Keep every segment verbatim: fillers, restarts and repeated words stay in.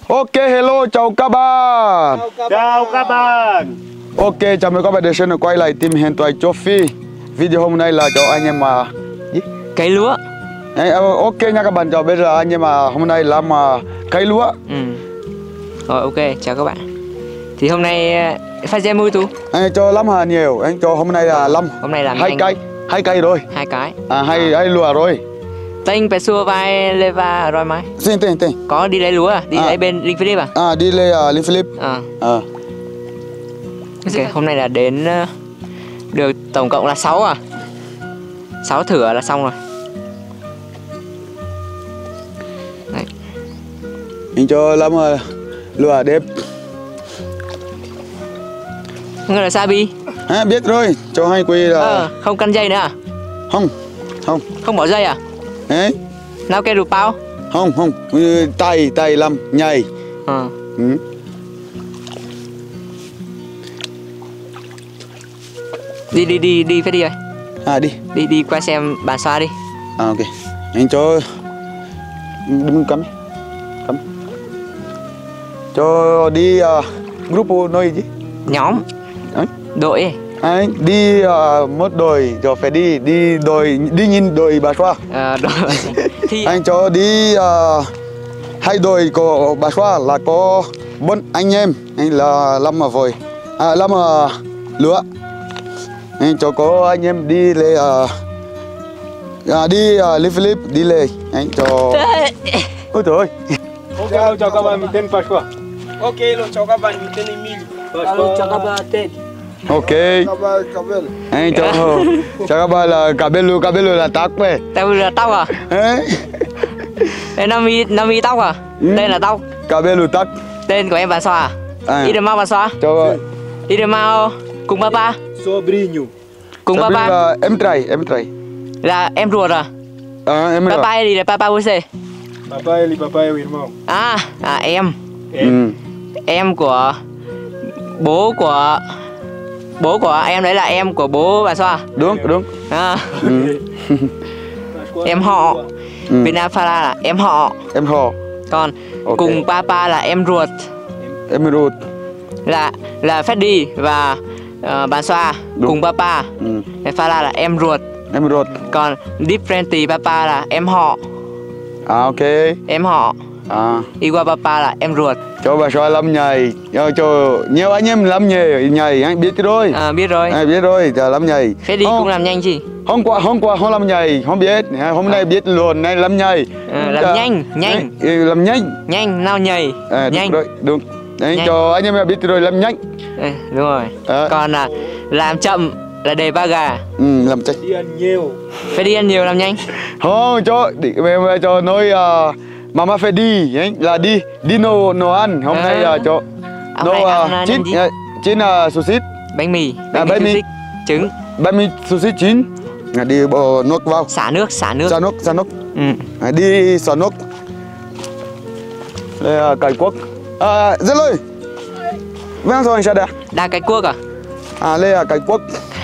Ok, hello, chào các bạn. Chào các bạn. Ok, chào mừng các bạn đến channel quay lại Team Huyền Thoại Châu Phi. Video hôm nay là cho anh em mà gì? Cấy lúa. Đấy, ok nha các bạn, chào bây giờ anh em mà hôm nay làm uh, cấy lúa. Ừ. Rồi ok, chào các bạn. Thì hôm nay phát ra mui tu. Anh cho lắm hà nhiều, anh cho hôm nay là lâm. Hôm nay làm hai anh... cây, hai cây rồi. Hai cái. À hai hai lúa rồi. Tên phải xua vai Leva rồi mai. Xin tên tên. Có đi lấy lúa à? Đi à. lấy bên Linh Philip à? À đi lấy uh, Linh Philip. À. À. Ok, hôm nay là đến uh, được tổng cộng là sáu à. sáu thửa là xong rồi. Đấy. Anh cho lắm uh, lúa đẹp. Người là Sabi. À, biết rồi, cho hai quy là Ờ, không căng dây nữa à? Không, không. Không bỏ dây à? Đấy. Nào kê rụp bao? Không, không, tay, tay làm nhảy. Ờ. Ừ. Đi đi đi đi phải đi rồi. À đi. Đi đi qua xem bàn xoa đi. À ok. Anh cho đừng cắm. Cắm. Cho đi uh, group nói gì? Nhóm. Đấy. Đội ấy. Anh đi uh, một đội cho phải đi đi đội đi nhìn đội bà xoa. À, đội thì anh cho đi uh, hai đội của bà xoa là có bốn anh em, anh là lâm mà vội à lâm mà lúa. Anh cho có anh em đi lấy uh, à, đi uh, Linh Philip đi lấy anh cho ôi trời ơi. Ok, hello, chào các bạn, mình tên Pasqua. Ok, hello, chào các bạn, mình tên Emilio. Hello, chào các bạn, tên. Ok. Cabello. Anh cho chào các bạn là Cabello, Cabello là tóc về. tao là tóc à? Đấy. Đây Nami Nami tóc à? Ừ. Đây là tóc. Cabello tóc. Tên của em bà xoa à? À. Đi được mau bà xoa. Cho Đi được mau cùng papa. Sobrinho. Cùng Sabrina papa. là em trai, em trai. Là em ruột à? À, em Papa đi là papa você. Papai, ele papai é o irmão. À, à em. Ừ. Em của bố của bố của em đấy là em của bố bà xoa. Đúng, đúng. À. Ừ. Em họ. Ừ. Vinafala là em họ. Em họ. Còn Ok. cùng papa là em ruột. Em ruột. Là là Freddy và uh, bà xoa. Đúng. Cùng papa. Ừ. Fala là em ruột. Em ruột. Còn different papa là em họ. À ok. Em họ. À. Igua papa là em ruột. Cho bà xoa lâm nhảy, cho, cho nhiều anh em lâm nhảy, nhảy anh biết rồi. À, biết rồi. Anh biết rồi, giờ lâm nhảy. Freddy Hôm- cũng làm nhanh gì? Hôm qua hôm qua không làm nhảy, không biết. Hôm nay biết luôn, nay lâm nhảy. À, làm Giờ- nhanh, nhanh. Đấy, làm nhanh. Nhanh, nào nhảy. À, Nhanh. đúng rồi, đúng. Đấy, Nhanh. cho anh em biết rồi làm nhanh. Ừ, đúng rồi. À. Còn là làm chậm là đề ba gà. Ừ, làm chạy. Dia nhiều. Phải đi ăn nhiều làm nhanh. Không, cho đi, em cho nói uh, mama phải đi, ấy, là đi đi nấu nấu ăn. Hôm À. nay là cho Ông nấu này ăn, uh, chín ăn gì? uh, chín uh, sausage, Bánh mì, À, bánh bánh mì mì. xúc xích, trứng, bánh mì sausage chín. À, đi bỏ nước vào. xả nước, xả nước. Xả nước, xả nước. Ừ. À, đi xả nước. Đây là cải quốc. À, dễ lời. Vâng rồi anh sẽ đây. Đa cái cuốc à? À, đây là cải quốc.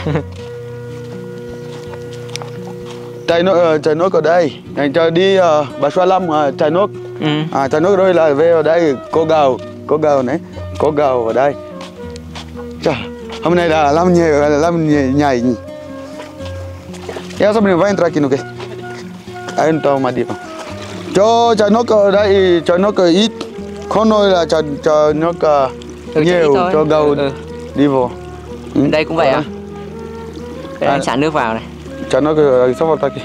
Chai nước, uh, chai nước ở đây. Anh cho đi uh, bà xoa lâm uh, chai nước. Ừ. À, chai nước rồi là về ở đây có gạo, có gạo này, có gạo ở đây. Chà, hôm nay là làm nhảy, làm nhảy. nhảy. Ya Sabrina, vai entrar aqui no quê? Aí então, mà đi vào. Cho chai nước ở đây, chai nước ít. Không nói là chai, chai nước uh, Ừ, cho ít nhiều, thôi. cho gạo Ừ, ừ. đi vào. Ừ. Đây cũng vậy à? Đây À. anh xả nước vào này. Chai nước ở sắp vào tay kìa.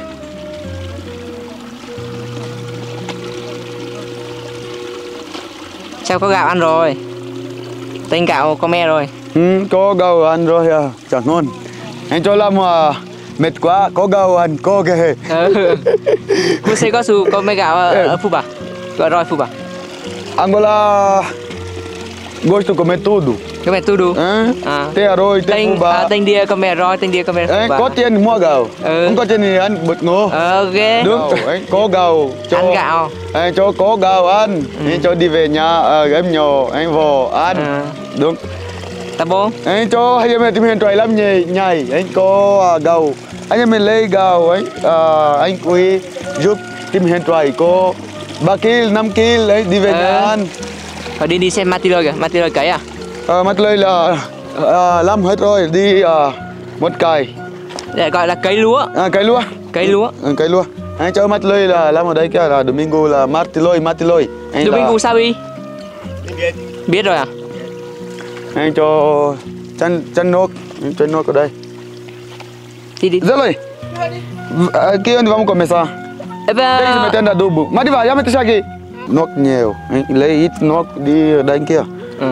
Sao có gạo ăn rồi? Tên gạo có me rồi. Ừ, có gạo ăn rồi à, chẳng ngon. Anh cho làm uh, mệt quá, có gạo ăn, có cái. Ừ. Você có su có mấy gạo ở, ở Fuba? Gọi rồi Fuba. Angola gosto de comer tudo. Cái mẹ tu đủ. Hã? À. Tem arroz, tem Tên fubá. à, tên dia có mẹ rồi, tên dia có mẹ Ấy, Fuba. có tiền mua gạo. Ừ. Không có tiền thì ăn bột ngô. Ờ, ok. Đúng, ấy, có gạo. Cho, Ăn gạo. Ấy, cho có gạo ăn. Ừ. Anh cho đi về nhà, à, em nhỏ, anh vào ăn. À. Đúng. Ta bố. Anh cho hai em tìm hiện trời lắm nhảy, nhảy. Anh có uh, gạo. Anh em mình lấy gạo ấy. Uh, anh quý giúp tìm hiện trời có ba ki, năm ki lấy đi về Ờ. nhà ăn. Và đi đi xem Matilda kìa, Matilda cấy à? Ờ, mất lời là à, làm hết rồi, đi à, một cày. Để gọi là cấy lúa. À, cày lúa. Cấy lúa. Ừ, cày lúa. Anh cho mất lời là làm ở đây kia là Domingo là Martiloi, Martiloi. Anh Domingo là, sao đi? Biết rồi à? anh cho chân chân nốt, anh chân nốt ở đây. Đi đi. Zeloi. Aqui onde vamos começar? Ê, Tem que se meter na adubo. Mas vai, já mete aqui. Nóc nhiều, anh lấy ít nóc đi ở đây kia. ừ.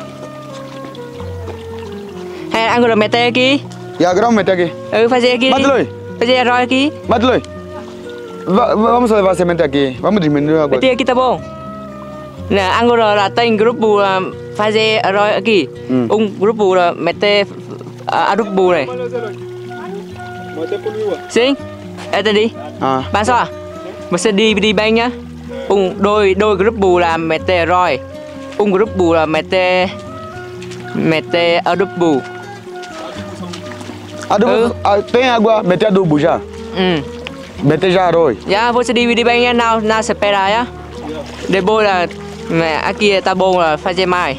Hay ăn rồi mẹ tê kia. Ya, grão mete aqui. Ừ, phải dê kia đi. Martiloi, Phải dê rồi kia. Martiloi. Va, vamos levar semente aqui. Vamos diminuir Mẹ agora. tê kita bông. Nè, ăn rồi là tên group bù là phải dê rồi kia. Ừ. Ung group bù là mẹ tê à group bù này. Mata puluh. Xin. Ê, tên đi. À, Bạn sao à? Mình sẽ đi đi banh nhá. Ung đôi đôi group bù là mẹ tê rồi. Ung group bù là mẹ tê mẹ tê group bù. adubo, Ừ. ah, tem água, mete adubo já. Ừ. Mete já rồi. Dạ, vô sẽ đi đi banh nhá. Nào, nào sẽ pera nhá. Để bôi là mẹ kia ta bông là phải dê mai.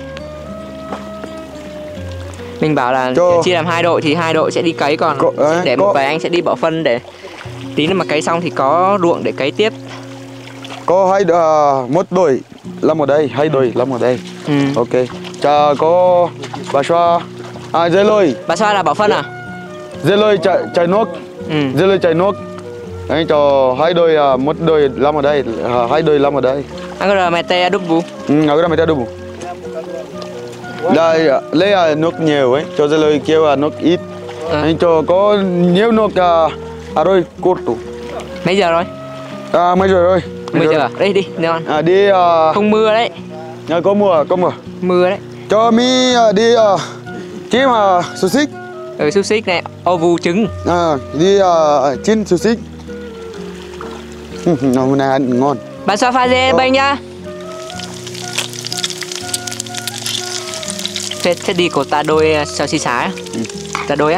Mình bảo là Cho- chia làm hai đội thì hai đội sẽ đi cấy, còn Có- ấy, để một có- vài anh sẽ đi bỏ phân để tí nữa mà cấy xong thì có ruộng để cấy tiếp. Có hai uh, một đôi làm ở đây, hai đôi làm ở đây. Ừ. Ok. Chà có bà xoa. À, Zeloi, Bà Xoa là bỏ phân à? Zeloi chạy chạy nốt. Ừ. Zeloi chạy nốt. Anh cho hai đôi, à, một đôi làm ở đây, à, hai đôi làm ở đây. Anh có mẹ tê đúc bù. Ừ, agora mete adubo. Đây, à, lấy à, nước nhiều ấy, cho Zeloi kêu à, nước ít. Ừ. Anh cho có nhiều nước à, à rồi curto. Mấy giờ rồi? À, mấy giờ rồi? mười giờ à? Đây đi, ngon. À, đi à, Không mưa đấy. à, có mùa, có mùa. Mưa đấy. Cho mi à, đi à, kiếm à, xúc xích. Ừ, xúc xích này, ô vu trứng. À, đi à, chín xúc xích. Nó hôm nay ăn ngon. Bà Xoa pha dê Ờ. bênh nhá. Thế, thế đi của ta đôi sao xí xá á? Ừ. Ta đôi á.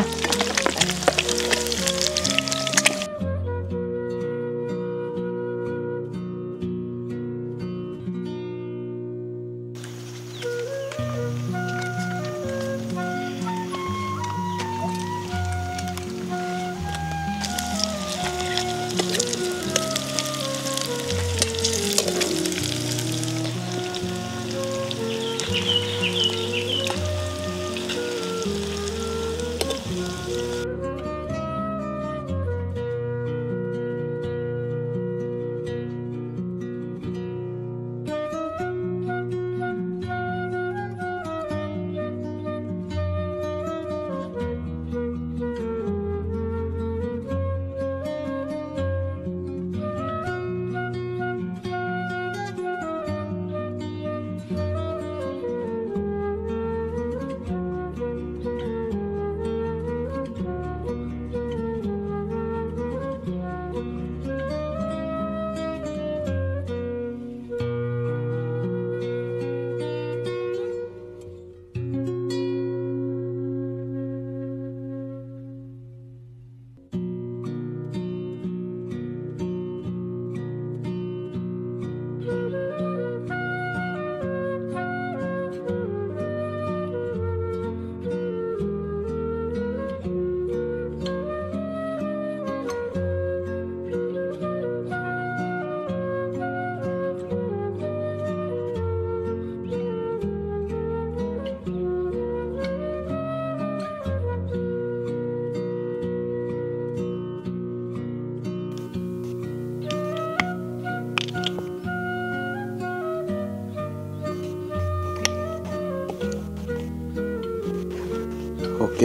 Ok.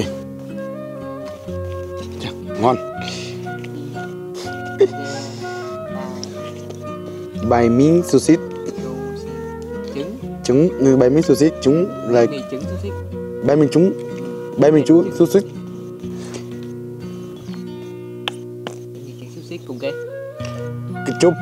Chà, ngon. Bài miếng xúc xích. Trứng. Trứng, ừ, bài miếng xúc xích, trứng là Mì trứng xúc xích. bài miếng trứng. Bài miếng chú xúc xích. Mì trứng xúc xích cùng cái Ketchup,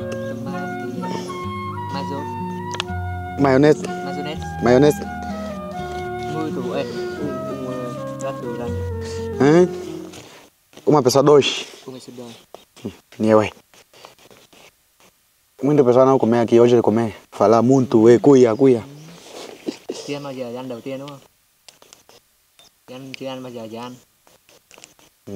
mayo, mayonnaise, mayonnaise. mayonnaise. Mùi thủ ấy. Cùng ra từ ra. Hã? Uma pessoa dois. Cùng với sườn đời. Nhiều ấy. Muita pessoa não come aqui hoje come. Fala muito e cuia cuia. Chưa ăn bao giờ, ăn đầu tiên đúng không? Chưa ăn, chưa ăn bao giờ chưa ăn. Ừ.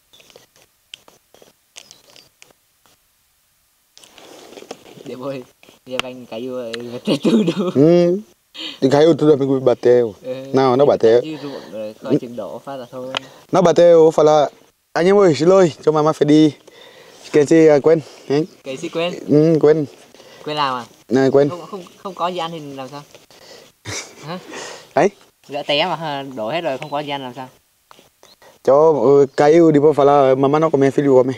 Để bôi, giờ anh caiu vai tudo. Ừ. Thì caiu tudo amigo bateu. Não, não bateu. Chứ ruộng rồi coi chừng đổ phát là thôi. Nó bateu fala anh em ơi xin lỗi cho mama phải đi. Cái gì à, quên. Ừ. Cái gì quên? Ừ, quên. Quên làm à? Này quên. Không không không có gì ăn thì làm sao? Hả? Đấy. Gã té mà đổ hết rồi không có gì ăn làm sao? Cho uh, caiu depois fala mama não come filho come.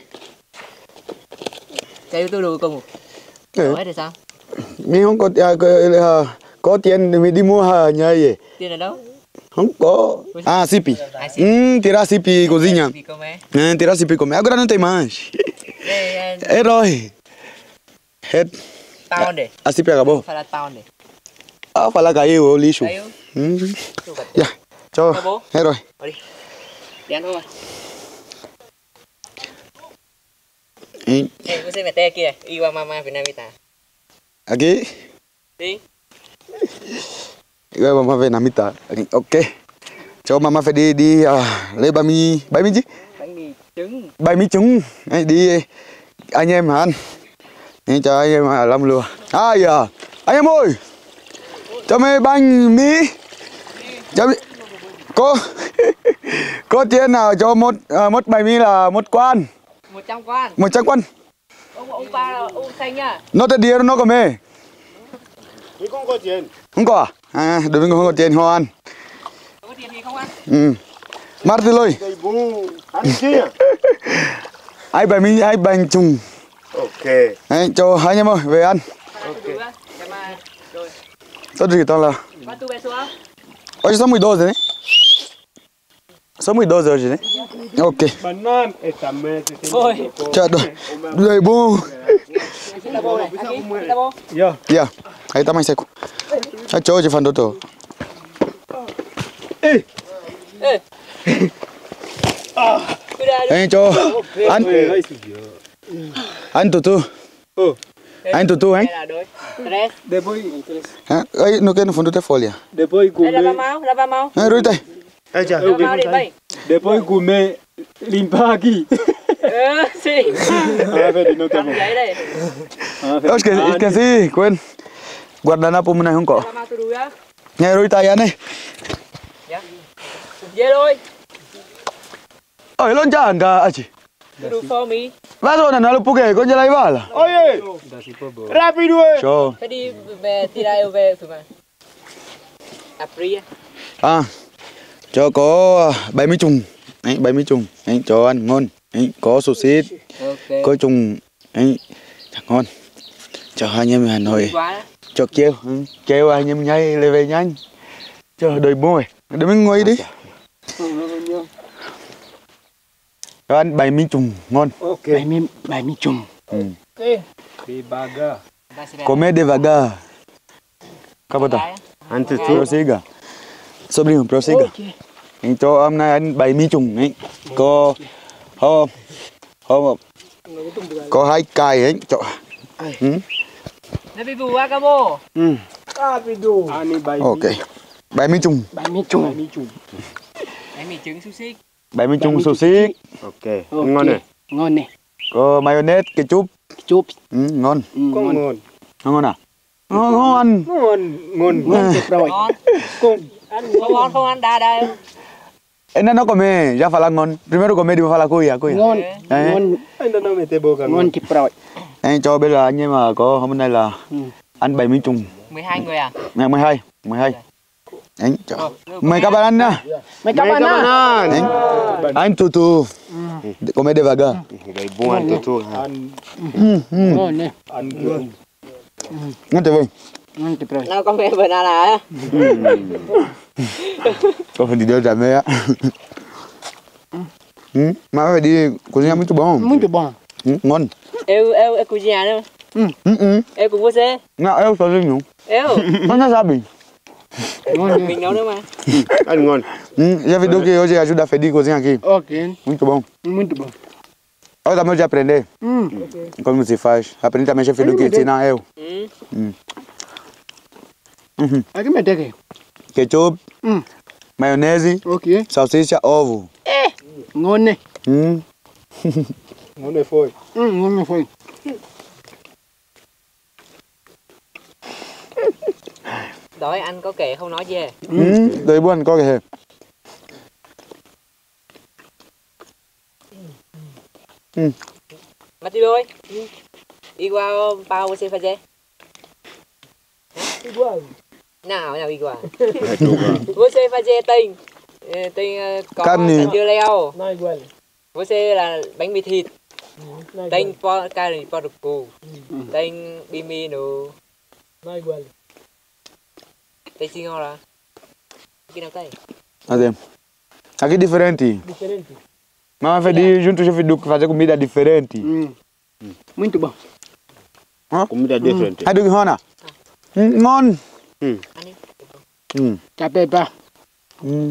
Caiu tudo como? Đổ hết rồi sao? Mình không có uh, có, uh, có tiền thì mình đi mua uh, nhờ gì? Tiền ở đâu? Không có. Ah, sipi. Ah, sipi. Hum, tirar sipi cozinha. Sipi comer. É, tirar sipi comer. Agora não tem mais. Đây, É rồi. Hết. pound để. A sipi acabou. Phải là pound để. Ah, fala caiu o lixo. Caiu. Hum. Yeah. Cho. Acabou? Hết rồi. Đi. Đi ăn thôi. Hein. Ê, você vai ter aqui, igual a mamãe vietnamita. Aqui. Đi. Agora vamos ver na mitad. Aqui. Ok. Cho mama phải đi đi uh, lấy bánh mì, bánh mì gì? Bánh mì trứng. Bánh mì trứng. Đấy, đi anh em ăn. Nên cho anh em làm lừa. À dạ. Anh em ơi. Cho mấy bánh mì. Cho mấy... Có có tiền nào cho một uh, một bánh mì là một quan. một trăm quan. một trăm quan. Ông ông ba là ông xanh nhá. Nó tới địa nó có mê. Mình không có tiền. Không có à? À, đối với không có tiền không ăn. Không có tiền thì không ăn. Ừ. Martin ơi. Cây bún ăn kia. Ai bánh mì, ai bánh trùng. Ok. Đấy, cho hai anh em ơi về ăn. Ok. Rồi. Tốt gì toàn là. Quanto pessoal? Hoje são muito doze, né? São muito doze hoje, né? Ok. Banana esta mesa tem. Ôi. Chào đợi. Đời bố. Tá bom, né? Aqui, tá bom. Yeah. Yeah. Aí tá mais seco. Já cho hoje fan doutor. Ê. Ê. Cuidado. Anh cho anh Ê, isso dia. anh tutu. Oh, Anh tutu anh. Đây là đôi. Tres. depois Hả? Ấy nó cái nó fundo te folha. depois Đây là ba comer. máu, là ba máu. Ấy rồi đây. Ai já. Ba máu đi bay. Depois comer limpar aqui. Ờ, xì. Ah, velho, não tá Cầm bom. giấy đây. Ah, Eu esqueci, esqueci, quên. Guardanapo này không có. Ba máu tôi đuôi á. Nghe rồi tay anh ấy. Dạ. Về thôi. Ôi lon cha cả à chị. Tôi đuôi for me. Vá rồi nó lúc kể con chơi vào là. Oye. Rápido, eh. Cho. Phải đi về tirar eu về phải mà. Apria. À. Cho có bảy mươi trùng. Đấy, bảy mươi trùng. Đấy, cho ăn ngon. Đấy, có sausage, Ok. có trùng. Đấy, ngon. Cho anh em Hà Nội. Quá. Cho kêu, ừ, kêu anh em nhảy lên về nhanh. Cho đời môi. Để mình ngồi đi. Cho ăn bảy mươi trùng ngon. Ok. Bảy mươi bảy mươi chùm. Ừ. Ok. Devagar. Comer devagar. Capota. Antes tu. Prossiga. Sobrinho, prossiga. Anh cho hôm nay ăn bảy mươi trùng ấy. Có hôm hôm có hai cài ấy cho. Ừ. Nó bị vù acabo. Ừ. Rápido. Ani vai. Ok. bảy mươi trùng. bảy mươi chùm. Bảy mươi chùm. Em mì trứng xúc xích. bảy mươi trùng sausage. Ok. Ok. Ngon này. Ngon này. Có mayonnaise, ketchup. Chụp. Ừ, ngon. Ừ, Con ngon. ngon. Ngon à? Ngon ngon. Ngon. Ngon. Ngon tuyệt vời. Ngon. Con. Không ngon không ăn đa đâu. Ainda não come, já fala ngon. Primeiro come depois fala cuia, cuia. Ngon. Đấy. Ngon. Ainda não mete boca. Ngon tuyệt vời. Anh cho bây giờ anh em mà có hôm nay là Ừ. ăn bảy mươi trùng. mười hai người à? Ngày mười hai, mười hai. Anh cho. Mời các bạn ăn nha. Mấy các bạn à. Anh, anh tu tu. Come devagar. Gai bom antes tu. An. Ừ, ừ. Ngon này. An ngon. Ngon tuyệt vời. Ngon tuyệt vời. Nào con mẹ banana á. Có phần đi đưa trả mẹ á. Ừ, mà phải đi cozinhar muito bom. Muito bom. Ừ, ngon. Eu eu eu cozinhar nữa. Ừ, ừ. Eu com você. Não, eu sozinho. Eu. Não já sabe. Ngon Mình này. nấu nữa mà. An ngon. Ừ, já viu que hoje ajuda a Fedi cozinhar aqui. Ok. Muito bom. Muito bom. Olha, também já aprender. Hum. Como se faz. Aprendi também, chefe, do que ensinar eu. Ừ. Aqui me tem que. Ketchup, Hum. maionese, Ok. salsicha, ovo. Ngon này. Hum. Ngon này phôi. Ừ, ngon này phôi. Đói ăn có kể không nói gì hết. Hum. Đây buồn có cái Hum. Mati ơi. Igual pau você fazer? Igual. Nào, nào igual. Você fazer tem eh, tem eh, có Carne. cà dưa leo. Não igual. Você là bánh mì thịt. Não Tem po carne porco. Tem bimi no. Não igual. Tem senhora. Aqui não tem. Cadê? Aqui é diferente. Diferente. Mas vai pedir junto, chefe, do que fazer comida diferente. Hum. Muito bom. Comida different. Hai được ngon à? Ừ, ngon. Ừ. Ăn đi. Ừ. Chả pepa. Ừ.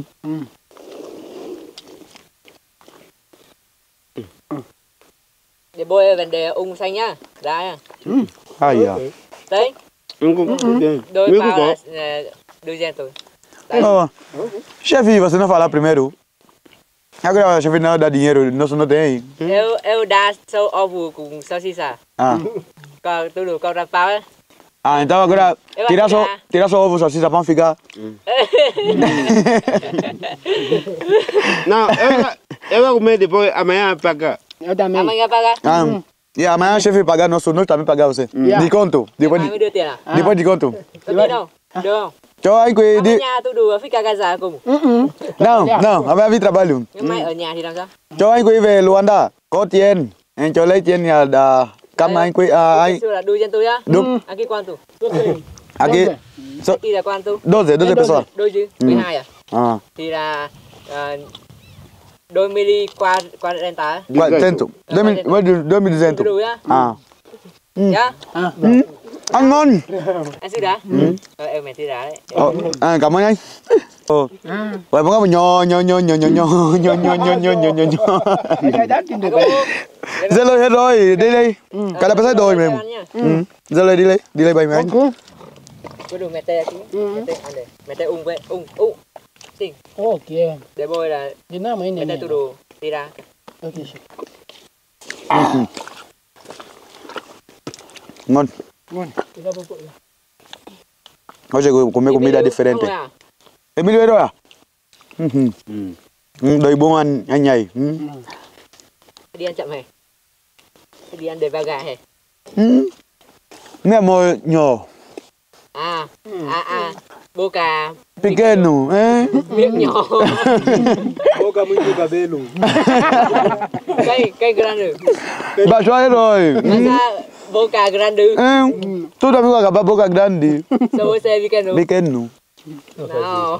Để bôi vấn đề ung xanh nhá. Đấy à. Ai à? Đấy. Não có. Đôi Não pau có. là eh, đôi gen tôi. Đấy. Oh. Chefe, você não falar primeiro? Agora, chefe, não dá dinheiro, nosso não tem. Eu eu đa sâu ovo cùng salsicha. Ah. Còn tôi đủ con ra pau á. Ah, então agora, Eu tirar só, acho tirar só ovo, salsicha, vão ficar. Não, eu, eu vou comer depois, amanhã paga. Eu também. Amanhã paga. Ah. E amanhã, chefe, pagar nosso, nós também pagar você. Yeah. De conto. Depois Mai mới de, đưa tiền à? depois de conto. Có tin không? Được không? Cho anh Quy Ở đi. nhà tôi đủ phải cả gaza cùng. Ừ, ừ. Não, não, amanhã vi trabalho. Nhưng mai ở nhà thì làm sao? Cho anh Quy về Luanda, có tiền. Anh cho lấy tiền nhà đã cắm anh Quy, à, anh. Xưa là đuôi chân tôi á. Đúng. Aquí cuánto? Aqui, so, Aquí là cuánto? doze, doze pessoas. Đôi chứ? mười hai à? Ah, Thì là ờ, đôi mili qua qua renta. quattro. Dois mil Tôi duzentos. đủ á. Ah. Nhá. Ăn ngon. Anh sư đá. Ờ em mẹ sư đá đấy. Ờ, à, cảm ơn anh. Ồ. Vậy mọi người nhỏ nhỏ nhỏ nhỏ nhỏ nhỏ nhỏ nhỏ nhỏ nhỏ nhỏ nhỏ nhỏ. Cái đó tìm được Aku vậy. Giờ lên hết rồi, đi đi. Cái là phải thay đổi Tôi mình. ăn nha. Ừ. Giờ lên đi lấy, đi lấy bày mấy anh. Ok. Tôi đủ mẹ tê aquí. Mẹ tê ăn đây. Mẹ tê ung vậy. Ung ung. Ting. Ok. Để bôi là Di na may mẹ tê nene. tôi đủ đi ra. Ok, chef. Ngon. Ngon. Hoje eu comer comida diferente. Không à? Emilio hết rồi à? Ừ. Ừ, đầy bông ăn anh nhảy. Ừ. Đi ăn chậm hề. Đi ăn để vào gà hề. Ừ. Mẹ mồi nhỏ, À, à à. Boca pequeno, eh? miệng nhỏ. Boca muito cabelo. Cây cây grande. Bà cho hết rồi. Masa boca grande. Eh, tu também vai acabar boca grande. So você pequeno. Pequeno. Nào.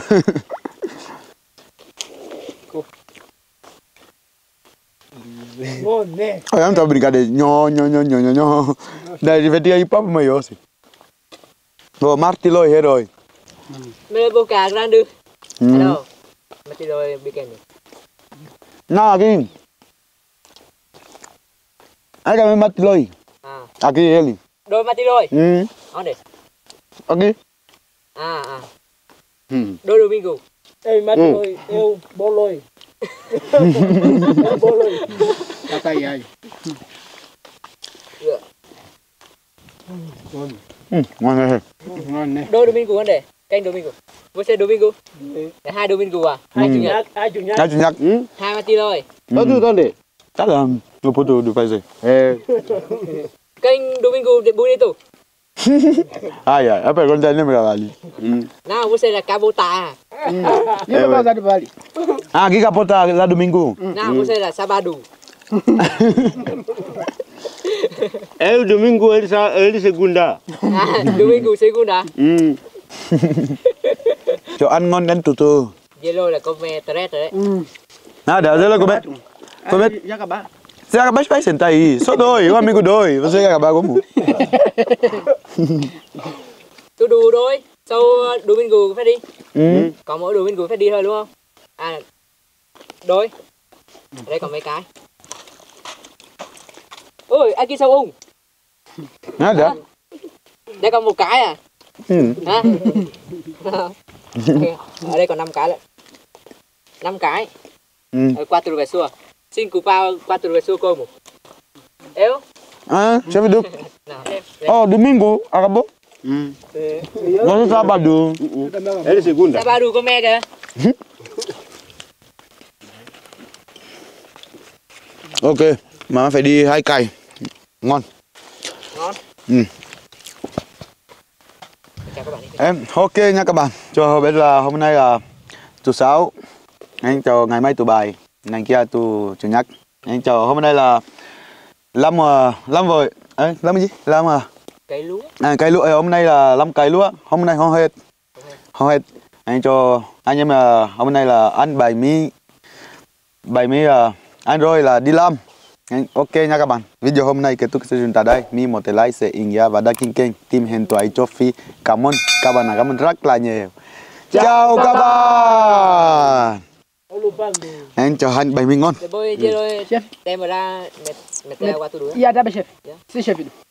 Ngon nè. Olha, não tá brincando. Nhô, nhô, nhô, nhô, nhô, nhô. Daí vai ter aí papo maior assim. Rồi, Marti lôi hết rồi. Mê boca grande. Ừ. Hello. Mati rồi pequeno. Não, aqui. Aí também Marti lôi. À. Aqui ele. Đôi Mati rồi. Ừ. Ở đây. Aqui. À à. Ừ. Đôi Domingo. Ê, mắt Ừ. ơi, yêu bố lôi. Bố lôi. Tao tay ai. Ừ, ngon này. Ngon nè. Đôi Domingo ở đây. Kênh Domingo. Você Domingo. Để hai Domingo à? Hai chủ nhật. Ai chủ nhật. Ai chủ nhật. Ừ. Hai Mati rồi. Bao nhiêu con đấy? Chắc là nó phụ thuộc được phải gì. Eh. Kênh Domingo de Bonito. Ai ai, apa con trai nem kali. Ừ. Nào, você là Cabota. Dia vai passar de Bali. Ah, aqui capota lá domingo. Nào, você là Sabado. É o domingo, ele, sa- ele segunda. À, Domingo segunda. Ừ. Cho ăn ngon ăn từ từ. Yellow là come tres đấy. Ah, dah ada lah come. Come. Já acabar. Você acaba de sentar aí. Só dois, um amigo dois. Você quer acabar como? Tôi đủ đôi. Sau Domingo phải đi. Ừ. Còn mỗi Domingo phải đi thôi đúng không? À, đôi. Đây còn mấy cái. Ôi, ai kia sao ung? Hả được? Đây còn một cái à? Ừ. Hả? Ở đây còn năm cái lại. Năm cái. Ừ. Quattro pessoas. Cinco pau, quattro pessoas como? Eu? Ah, chef được. Nào, xem. Oh, domingo, acabou. Mm. Nó sábado. É de segunda. Sabado come kìa. Ok, mà phải đi hai cày. Ngon. Ngon. Ừ. Chào các bạn đi. Em, ok nha các bạn. Cho bây giờ hôm nay là thứ sáu. Anh chào ngày mai thứ bảy, ngày kia thứ chủ nhật. Anh chào hôm nay là năm năm rồi. Ấy, năm gì? Năm à. Cái lúa. À, cây lúa hôm nay là năm cây lúa. Hôm nay không hết. Không hết. Anh cho anh em là hôm nay là ăn bảy mươi bảy mươi uh, anh rồi là đi làm. Ok nha các bạn. Video hôm nay kết thúc chương tại đây. Mi một like, share, India và đăng ký kênh Team Hên Toại Trophy. Cảm ơn các bạn, cảm ơn rất là nhiều. Chào các bạn. Anh cho hành bảy mươi ngon. Để bôi chia đôi. Đem vào ra mệt mệt qua tôi đuổi. Iya, ada chef. Si chef itu.